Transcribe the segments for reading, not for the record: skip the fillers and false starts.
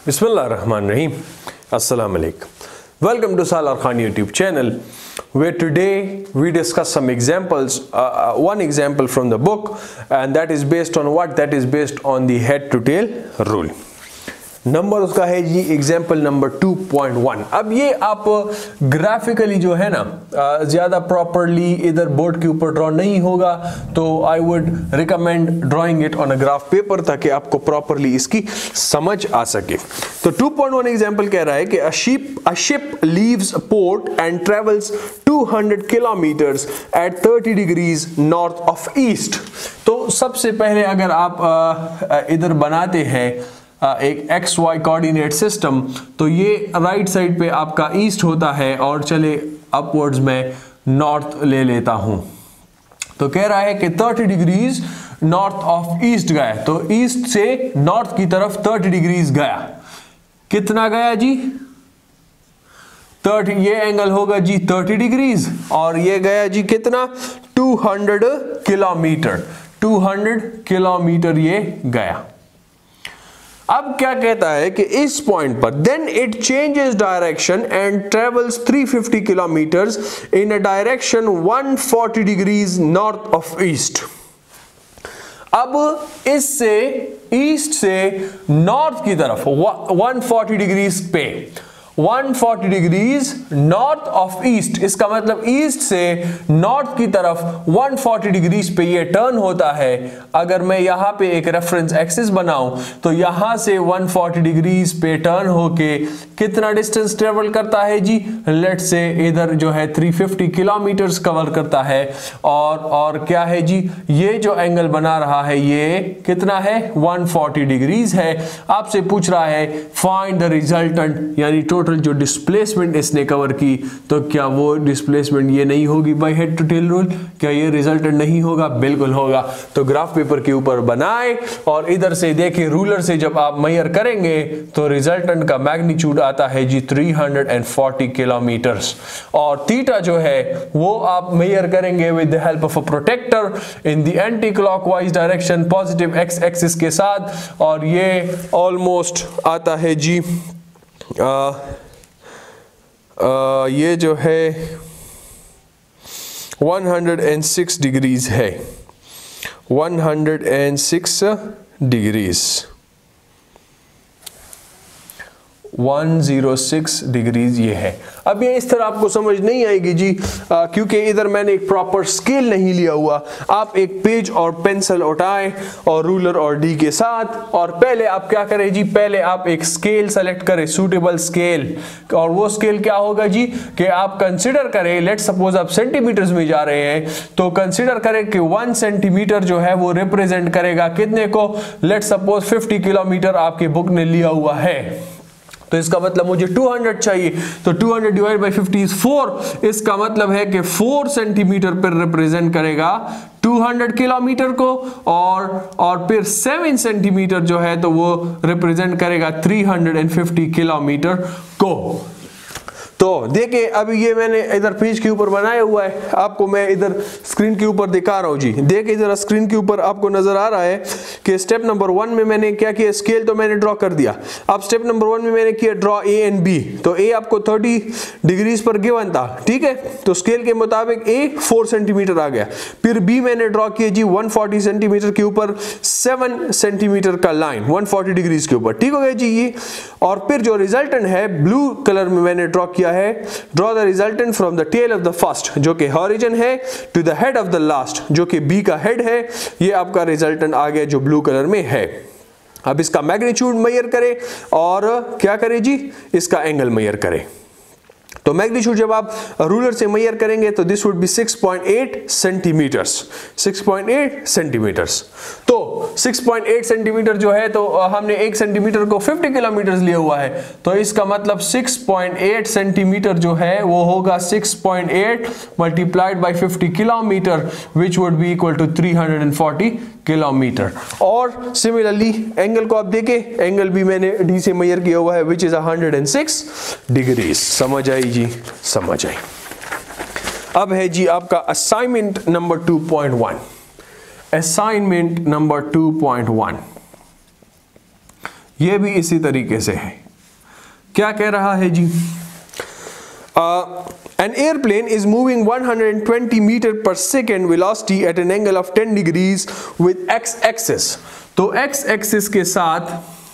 Bismillahirrahmanirrahim. Assalamu alaikum. Welcome to Salar Khan YouTube channel, where today we discuss some examples, one example from the book, and that is based on what? That is based on the head to tail rule. Number उसका है जी example number 2.1। अब ये आप graphically जो है ना ज़्यादा properly इधर बोर्ड के ऊपर ड्रॉ नहीं होगा, तो I would recommend drawing it on a graph paper ताकि आपको प्रॉपरली इसकी समझ आ सके। तो 2.1 एग्जाम्पल कह रहा है कि a ship leaves port and travels 200 kilometers at 30 degrees north of east। तो सबसे पहले अगर आप इधर बनाते हैं एक XY कोऑर्डिनेट सिस्टम, तो ये राइट साइड पे आपका ईस्ट होता है और चले अपवर्ड्स में नॉर्थ ले लेता हूं। तो कह रहा है कि 30 डिग्रीज नॉर्थ ऑफ ईस्ट गया, तो ईस्ट से नॉर्थ की तरफ 30 डिग्रीज गया। कितना गया जी? 30। ये एंगल होगा जी 30 डिग्रीज और ये गया जी कितना? 200 किलोमीटर। 200 किलोमीटर ये गया। अब क्या कहता है कि इस पॉइंट पर then it changes direction and travels 350 kilometres in a direction 140 degrees north of east. अब इससे ईस्ट से नॉर्थ की तरफ 140 डिग्रीज पे 140 डिग्रीज नॉर्थ ऑफ ईस्ट, इसका मतलब ईस्ट से नॉर्थ की तरफ 140 डिग्रीज पे ये टर्न होता है। अगर मैं यहां पे एक रेफरेंस एक्सिस बनाऊं तो यहां से 140 डिग्रीज पे टर्न होके कितना डिस्टेंस ट्रेवल करता है जी? लेट से इधर जो है 350 किलोमीटर्स कवर करता है। और क्या है जी? ये जो एंगल बना रहा है ये कितना है? 140 डिग्रीज है। आपसे पूछ रहा है फाइंड द रिजल्टेंट, यानी टोटल जो डिस्प्लेसमेंट इसने कवर की, तो क्या वो डिस्प्लेसमेंट ये नहीं होगी by head to tail rule? क्या ये रिजल्टेंट नहीं होगा? बिल्कुल होगा। तो ग्राफ पेपर के ऊपर बनाए और इधर से देखिए रूलर से जब आप मेजर करेंगे तो रिजल्टेंट का मैग्नीट्यूड आता है जी 340 किलोमीटर्स। और थीटा जो है वो आप मेजर करेंगे with the help of a protractor in the anti clockwise direction positive x axis के साथ, और ये ऑलमोस्ट आता है जी ये जो है 106 डिग्रीज है। 106 डिग्रीज 106 डिग्रीज ये है। अब ये इस तरह आपको समझ नहीं आएगी जी, क्योंकि इधर मैंने एक प्रॉपर स्केल नहीं लिया हुआ। आप एक पेज और पेंसिल उठाएं और रूलर और डी के साथ, और पहले आप क्या करें जी? पहले आप एक स्केल सेलेक्ट करें, सूटेबल स्केल। और वो स्केल क्या होगा जी कि आप कंसिडर करें, लेट सपोज आप सेंटीमीटर्स में जा रहे हैं, तो कंसिडर करें कि 1 सेंटीमीटर जो है वो रिप्रेजेंट करेगा कितने को? लेट सपोज 50 किलोमीटर आपकी बुक ने लिया हुआ है, तो इसका मतलब मुझे 200 चाहिए। तो 200 डिवाइड बाई 50 इज 4। इसका मतलब है कि 4 सेंटीमीटर पर रिप्रेजेंट करेगा 200 किलोमीटर को, और फिर 7 सेंटीमीटर जो है तो वो रिप्रेजेंट करेगा 350 किलोमीटर को। तो देखिए अभी ये मैंने इधर पेज के ऊपर बनाया हुआ है, आपको मैं इधर स्क्रीन के ऊपर दिखा रहा हूँ जी। देखिए इधर स्क्रीन के ऊपर आपको नजर आ रहा है कि स्टेप नंबर 1 में मैंने क्या किया? स्केल तो मैंने ड्रॉ कर दिया। अब स्टेप नंबर 1 में मैंने किया ड्रॉ ए एंड बी। तो ए आपको 30 डिग्रीज पर गिवन था, ठीक है, तो स्केल के मुताबिक ए 4 सेंटीमीटर आ गया। फिर बी मैंने ड्रॉ किया जी 140 सेंटीमीटर के ऊपर 7 सेंटीमीटर का लाइन 140 डिग्रीज के ऊपर, ठीक हो गया जी ये। और फिर जो रिजल्टेंट है ब्लू कलर में मैंने ड्रॉ किया है, draw the resultant from the tail of the first, जो कि हॉरिजन है, to the head of the last, जो कि बी का हेड है। ये आपका रिजल्टेंट आ गया जो ब्लू कलर में है। अब इसका मैग्नीट्यूड मेजर करें और क्या करें जी? इसका एंगल मेजर करें। तो मैग्नीट्यूड जब आप रूलर से मेजर करेंगे तो this would be 6.8 centimetres. 6.8 centimetres. तो 6.8 सेंटीमीटर जो है, तो हमने 1 सेंटीमीटर को 50 किलोमीटर लिया हुआ है, तो इसका मतलब 6.8 सेंटीमीटर जो है वो होगा 6.8 multiplied by 50 kilometre, which would be equal to 340 kilometre. और सिमिलरली एंगल को आप देखें, एंगल भी मैंने डी से मेजर किया हुआ है, विच इज 106 डिग्रीज। समझ आई जी? समझ आई। अब है जी आपका असाइनमेंट नंबर 2.1। असाइनमेंट नंबर 2.1 ये भी इसी तरीके से है। क्या कह रहा है जी? An airplane is moving 120 meter per second velocity at an angle of 10 degrees with x-axis। तो x-axis के साथ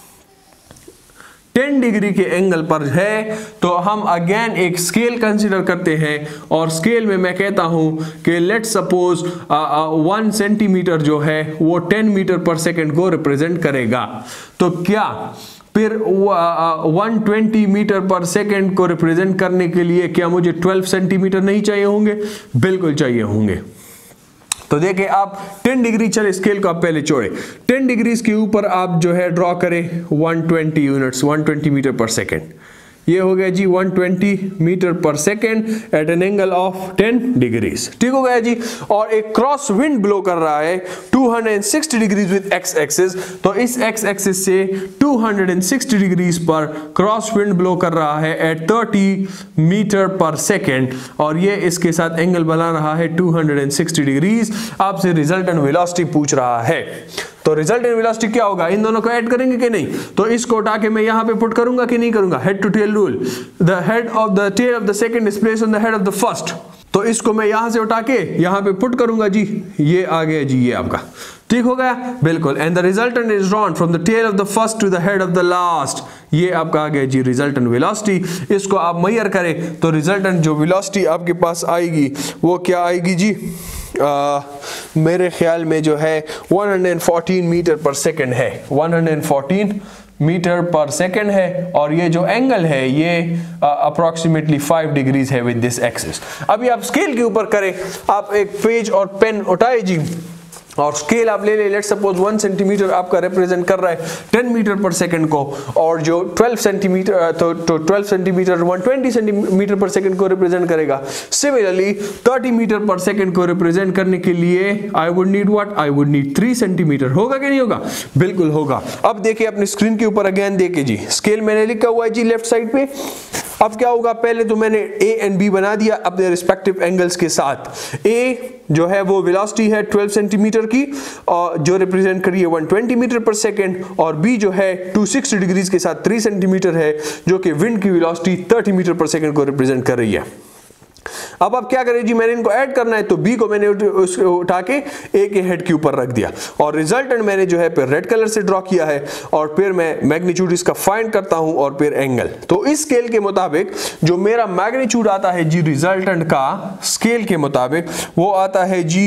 10 डिग्री के एंगल पर है, तो हम अगेन एक स्केल कंसीडर करते हैं और स्केल में मैं कहता हूं कि लेट्स सपोज 1 सेंटीमीटर जो है वो 10 मीटर पर सेकेंड को रिप्रेजेंट करेगा। तो क्या फिर 120 मीटर पर सेकेंड को रिप्रेजेंट करने के लिए क्या मुझे 12 सेंटीमीटर नहीं चाहिए होंगे? बिल्कुल चाहिए होंगे। तो देखिए आप 10 डिग्री, चले स्केल को आप पहले छोड़े, 10 डिग्रीज के ऊपर आप जो है ड्रॉ करें 120 यूनिट्स, 120 मीटर पर सेकेंड। ये हो गया जी 120 मीटर पर second at an angle of 10 degrees. ठीक हो गया जी। और एक क्रॉस विंड ब्लो कर रहा है 260 डिग्रीज विद एक्स एक्सिस। तो इस एक्स एक्सिस से 260 डिग्रीज पर क्रॉस विंड ब्लो कर रहा है एट 30 मीटर पर सेकेंड, और ये इसके साथ एंगल बना रहा है 260 डिग्रीज। आपसे रिजल्टेंट वेलोसिटी पूछ रहा है। तो रिजल्टेंट वेलोसिटी क्या होगा? इन दोनों को ऐड करेंगे कि नहीं? तो इसको उठा के मैं यहां पे पुट करूंगा कि नहीं करूंगा? Head to tail rule, the head of the tail of the second is placed on the head of the first. तो इसको मैं यहां से उठा के यहां पे पुट करूंगा जी, ये आ गया जी, ये आपका ठीक हो गया बिल्कुल। And the resultant is drawn from the tail of the first to the head of the last. ये आपका आ गया जी रिजल्टेंट वेलोसिटी। इसको आप मेजर करें तो रिजल्टेंट जो वेलोसिटी आपके पास आएगी वो क्या आएगी जी? मेरे ख्याल में जो है 114 मीटर पर सेकेंड है, 114 मीटर पर सेकेंड है। और ये जो एंगल है ये अप्रोक्सीमेटली 5 डिग्रीज है विद दिस एक्सिस। अभी आप स्केल के ऊपर करें, आप एक पेज और पेन उठाए जी और स्केल आप ले ले, लेट्स सपोज 1 सेंटीमीटर आपका रिप्रेजेंट कर रहा है 10 मीटर पर सेकंड को, और जो 12 सेंटीमीटर तो 12 सेंटीमीटर 120 सेंटीमीटर पर सेकंड को रिप्रेजेंट करेगा। सिमिलरली 30 मीटर पर सेकंड को रिप्रेजेंट करने के लिए I would need what? I would need 3 centimetre. होगा कि नहीं होगा? बिल्कुल होगा। अब देखिए अपनी स्क्रीन के ऊपर अगेन देखिए जी, स्केल मैंने लिखा हुआ है जी लेफ्ट साइड पे। अब क्या होगा? पहले तो मैंने ए एंड बी बना दिया अपने रिस्पेक्टिव एंगल्स के साथ। ए जो है वो वेलोसिटी है 12 सेंटीमीटर की, और जो रिप्रेजेंट करिए 120 मीटर पर सेकेंड, और बी जो है 260 डिग्रीज के साथ 3 सेंटीमीटर है, जो कि विंड की वेलोसिटी 30 मीटर पर सेकेंड को रिप्रेजेंट कर रही है। अब आप क्या करें जी, मैंने इनको ऐड करना है, तो बी को मैंने उठा के ए के हेड के ऊपर रख दिया, और रिजल्टेंट मैंने जो है फिर रेड कलर से ड्रॉ किया है, और फिर मैं मैग्नीट्यूड इसका फाइंड करता हूं और फिर एंगल। तो इस स्केल के मुताबिक जो मेरा मैग्नीट्यूड आता है जी रिजल्टेंट का स्केल के मुताबिक वो आता है जी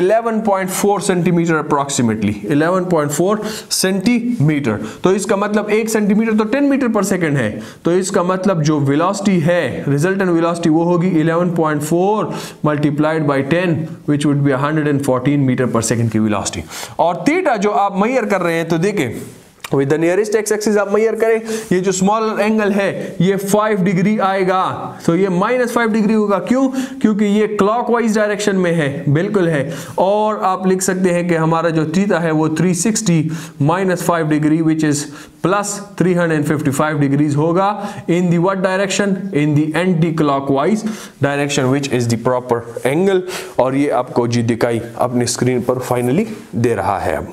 11.4 सेंटीमीटर अप्रोक्सीमेटली, 11.4 सेंटीमीटर। तो इसका मतलब 1 सेंटीमीटर तो 10 मीटर पर सेकेंड है, तो इसका मतलब जो वेलोसिटी है रिजल्टेंट वेलोसिटी वो होगी 11.4 multiplied by 10 which would be 114 metre पर सेकंड की वेलोसिटी। और थीटा जो आप मेजर कर रहे हैं, तो देखें with the nearest x axis आप मेजर करें, ये जो स्मॉलर एंगल है ये 5 डिग्री आएगा, तो ये -5 डिग्री होगा। क्यों? क्योंकि ये क्लॉकवाइज डायरेक्शन में है, बिल्कुल है। और आप लिख सकते हैं कि हमारा जो थीटा है वो 360 -5 degree which is plus 355 degrees होगा in the what direction? In the anti clockwise direction which is the proper angle. और ये आपको जी दिखाई अपनी स्क्रीन पर फाइनली दे रहा है। अब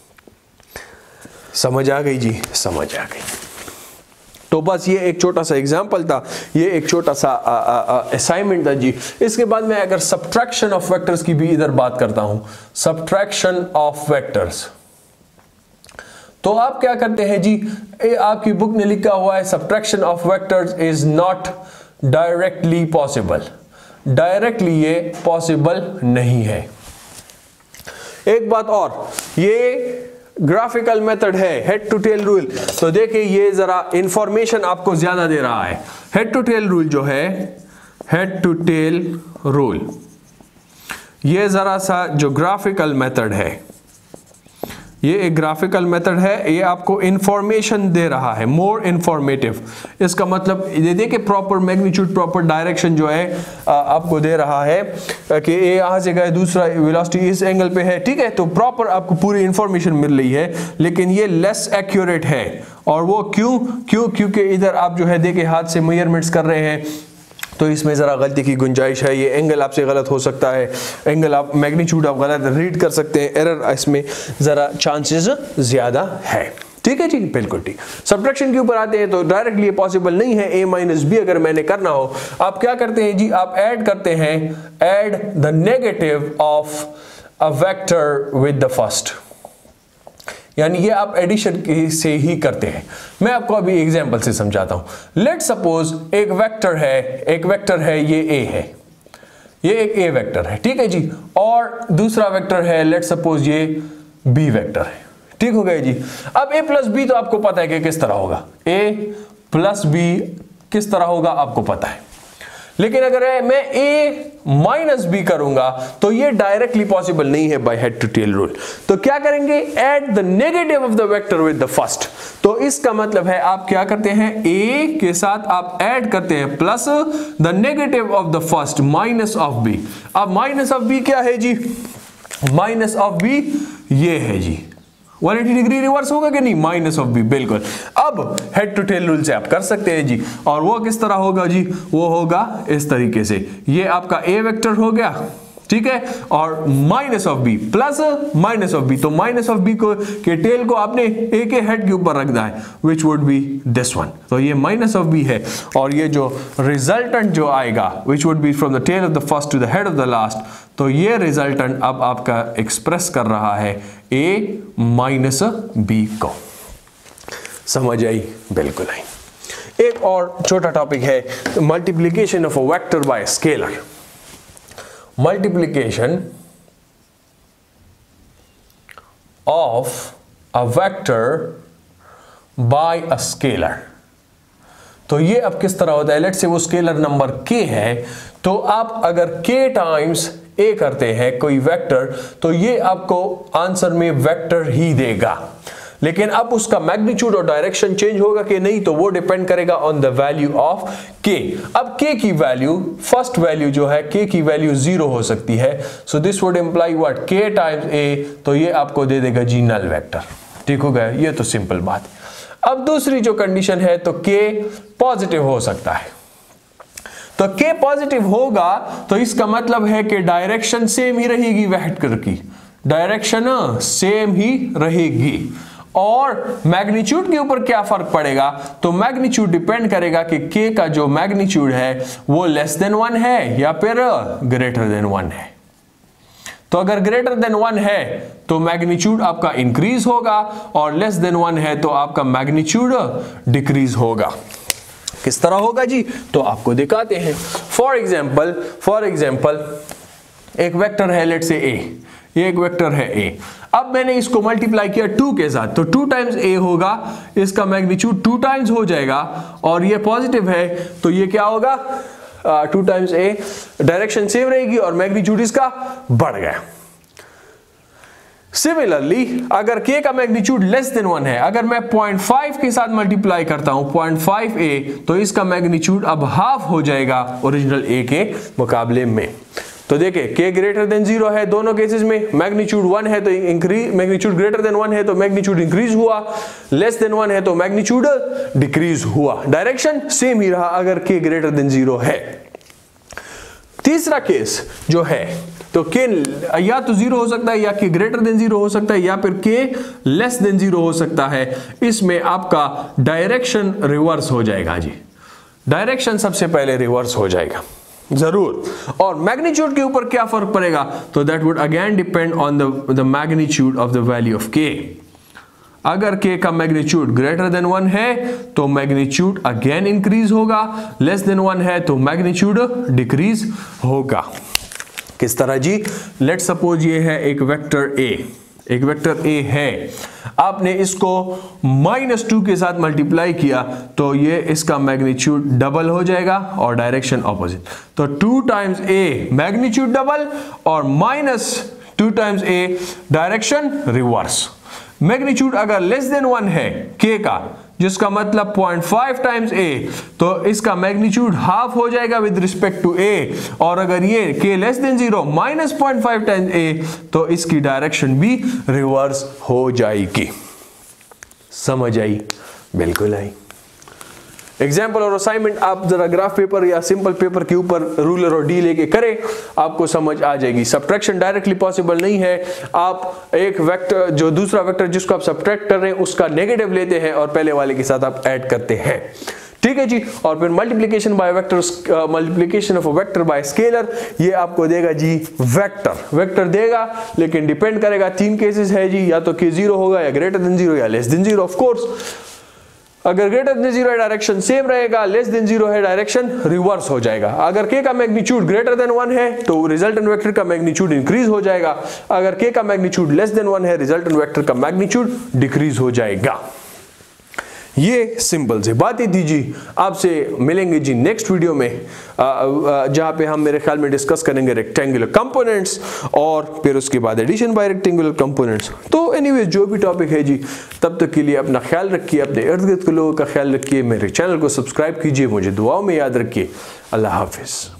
समझ आ गई जी? समझ आ गई। तो बस ये एक छोटा सा एग्जाम्पल था, ये एक छोटा सा असाइनमेंट था जी। इसके बाद मैं अगर सब्ट्रैक्शन ऑफ वेक्टर्स की भी इधर बात करता हूं, सब्ट्रैक्शन ऑफ वेक्टर्स, तो आप क्या करते हैं जी, आपकी बुक में लिखा हुआ है subtraction of vectors is not directly possible. Directly ये पॉसिबल नहीं है। एक बात और, ये ग्राफिकल मेथड है, हेड टू टेल रूल। तो देखिए ये जरा इंफॉर्मेशन आपको ज्यादा दे रहा है। हेड टू टेल रूल जो है, हेड टू टेल रूल, ये जरा सा जो ग्राफिकल मेथड है, ये एक ग्राफिकल मेथड है, ये आपको इंफॉर्मेशन दे रहा है, मोर इंफॉर्मेटिव। इसका मतलब ये देखिए प्रॉपर मैग्नीट्यूड, प्रॉपर डायरेक्शन जो है आपको दे रहा है कि ये यहां से गए, दूसरा वेलोसिटी इस एंगल पे है, ठीक है। तो प्रॉपर आपको पूरी इंफॉर्मेशन मिल रही है, लेकिन ये लेस एक्यूरेट है। और वो क्योंकि इधर आप जो है देखिए हाथ से मेजरमेंट्स कर रहे हैं, तो इसमें ज़रा गलती की गुंजाइश है। ये एंगल आपसे गलत हो सकता है, एंगल आप मैग्नीट्यूड आप गलत रीड कर सकते हैं, एरर इसमें ज़रा चांसेस ज़्यादा है, ठीक है जी, बिल्कुल ठीक। सब्ट्रैक्शन के ऊपर आते हैं तो डायरेक्टली पॉसिबल नहीं है a माइनस बी अगर मैंने करना हो। आप क्या करते हैं जी, आप ऐड करते हैं, add the negative of a vector with the first, यानी ये आप एडिशन से ही करते हैं। मैं आपको अभी एग्जांपल से समझाता हूं। लेट सपोज एक वेक्टर है ये a है, ये एक a वेक्टर है, ठीक है जी, और दूसरा वेक्टर है लेट सपोज ये b वेक्टर है, ठीक हो गया जी। अब a प्लस बी तो आपको पता है कि किस तरह होगा, a प्लस बी किस तरह होगा आपको पता है, लेकिन अगर मैं a माइनस बी करूंगा तो ये डायरेक्टली पॉसिबल नहीं है by head to tail rule. तो क्या करेंगे, add the negative of the vector with the first. तो इसका मतलब है आप क्या करते हैं, a के साथ आप ऐड करते हैं plus the negative of the first minus of b। अब माइनस ऑफ b क्या है जी, माइनस ऑफ b ये है जी, 180 डिग्री रिवर्स होगा कि नहीं, माइनस ऑफ बी, बिल्कुल। अब हेड टू टेल रूल से आप कर सकते हैं जी, और वो किस तरह होगा जी, वो होगा इस तरीके से, ये आपका a वेक्टर हो गया, ठीक है, और minus of B plus minus of B, तो माइनस ऑफ बी को के टेल को आपने a के हेड के ऊपर रखना है, which would be this one, तो ये माइनस ऑफ बी है, और ये जो रिजल्टेंट जो आएगा which would be from the tail of the first to the head of the last, तो ये रिजल्टेंट अब आपका एक्सप्रेस कर रहा है a माइनस बी को। समझ आई, बिल्कुल आई। एक और छोटा टॉपिक है, multiplication of a vector by scalar. Multiplication of a vector by a scalar, तो ये अब किस तरह होता है, लेट्स से वो स्केलर नंबर k है, तो आप अगर k टाइम्स a करते हैं कोई वेक्टर, तो ये आपको आंसर में वेक्टर ही देगा, लेकिन अब उसका मैग्नीट्यूड और डायरेक्शन चेंज होगा कि नहीं, तो वो डिपेंड करेगा on the value of k। अब k की वैल्यू, फर्स्ट वैल्यू जो है k की वैल्यू 0 हो सकती है, so this would imply what, k times a, तो ये आपको दे देगा जी नल वेक्टर, ठीक हो गया, ये तो सिंपल बात है। अब दूसरी जो कंडीशन है, तो k पॉजिटिव हो सकता है, तो k पॉजिटिव होगा तो इसका मतलब है कि डायरेक्शन सेम ही रहेगी, वेक्टर की डायरेक्शन सेम ही रहेगी, और मैग्नीट्यूड के ऊपर क्या फर्क पड़ेगा, तो मैग्नीट्यूड डिपेंड करेगा कि k का जो मैग्नीट्यूड है वो लेस देन 1 है या फिर ग्रेटर देन 1 है। तो अगर ग्रेटर देन 1 है तो मैग्नीट्यूड आपका इंक्रीज होगा, और लेस देन 1 है तो आपका मैग्नीट्यूड डिक्रीज होगा। किस तरह होगा जी, तो आपको दिखाते हैं। फॉर एग्जाम्पल एक वेक्टर है लेट से a, ये एक वेक्टर है a, अब मैंने इसको मल्टीप्लाई किया 2 के साथ, तो 2 टाइम्स a होगा, इसका मैग्नीट्यूड 2 टाइम्स हो जाएगा, और ये पॉजिटिव है तो ये क्या होगा, 2 टाइम्स a, डायरेक्शन सेम रहेगी और मैग्नीट्यूड इसका बढ़ गया। सिमिलरली अगर k का मैग्नीट्यूड लेस देन 1 है, अगर मैं 0.5 के साथ मल्टीप्लाई करता हूं 0.5a, तो इसका मैग्नीट्यूड अब हाफ हो जाएगा ओरिजिनल a के मुकाबले में। तो देखिए k ग्रेटर देन 0 है दोनों केसेस में, मैग्नीट्यूड 1 है तो इंक्रीज, मैग्नीट्यूड ग्रेटर देन 1 है तो मैग्नीट्यूड इंक्रीज हुआ, लेस देन 1 है तो मैग्नीट्यूड डिक्रीज हुआ, डायरेक्शन सेम ही रहा अगर k ग्रेटर देन 0 है। तीसरा केस जो है, तो k या तो 0 हो सकता है, या k ग्रेटर देन 0 हो सकता है, या फिर k लेस देन 0 हो सकता है। इसमें आपका डायरेक्शन रिवर्स हो जाएगा जी, डायरेक्शन सबसे पहले रिवर्स हो जाएगा जरूर, और मैग्नीट्यूड के ऊपर क्या फर्क पड़ेगा, तो that would again depend on the magnitude of the value of k। अगर k का मैग्नीट्यूड ग्रेटर देन 1 है तो मैग्नीट्यूड अगेन इंक्रीज होगा, लेस देन 1 है तो मैग्नीट्यूड डिक्रीज होगा। किस तरह जी, लेट सपोज ये है एक वेक्टर a, एक वेक्टर a है, आपने इसको -2 के साथ मल्टीप्लाई किया तो ये इसका मैग्नीट्यूड डबल हो जाएगा और डायरेक्शन ऑपोजिट, तो 2 टाइम्स a मैग्नीट्यूड डबल और -2 times a direction reverse. Magnitude अगर लेस देन 1 है k का, जिसका मतलब 0.5 टाइम्स a, तो इसका मैग्नीट्यूड हाफ हो जाएगा विद रिस्पेक्ट टू a, और अगर ये k less than 0 -0.5 times a, तो इसकी डायरेक्शन भी रिवर्स हो जाएगी। समझ आई, बिल्कुल आई। एग्जाम्पल और असाइनमेंट आप जरा ग्राफ पेपर या सिंपल पेपर के ऊपर रूलर और डी लेके करें, आपको समझ आ जाएगी। सब्ट्रैक्शन डायरेक्टली पॉसिबल नहीं है। आप एक वेक्टर, जो दूसरा वेक्टर जिसको आप सब्ट्रैक्ट कर रहे हैं उसका नेगेटिव लेते हैं और पहले वाले के साथ आप ऐड करते हैं, ठीक है जी। और फिर multiplication by vectors, multiplication of a vector by scalar, ये आपको देगा जी वेक्टर देगा, लेकिन डिपेंड करेगा, 3 केसेस है जी, या तो k 0 होगा या ग्रेटर देन 0 या लेस देन 0। ऑफ कोर्स अगर ग्रेटर देन 0 है डायरेक्शन सेम रहेगा, लेस देन 0 है डायरेक्शन रिवर्स हो जाएगा। अगर k का मैग्नीट्यूड ग्रेटर देन 1 है तो रिजल्टेंट वेक्टर का मैग्नीट्यूड इंक्रीज हो जाएगा, अगर k का मैग्नीट्यूड लेस देन 1 है रिजल्टेंट वेक्टर का मैग्नीट्यूड डिक्रीज हो जाएगा। ये सिंपल से बातें थी जी। आपसे मिलेंगे जी नेक्स्ट वीडियो में, जहां पे हम मेरे ख्याल में डिस्कस करेंगे रेक्टेंगुलर कंपोनेंट्स और फिर उसके बाद एडिशन बाय रेक्टेंगुलर कंपोनेंट्स। तो एनीवे जो भी टॉपिक है जी, तब तक के लिए अपना ख्याल रखिए, अपने इर्द गिर्द के लोगों का ख्याल रखिए, मेरे चैनल को सब्सक्राइब कीजिए, मुझे दुआओं में याद रखिए। अल्लाह हाफिज।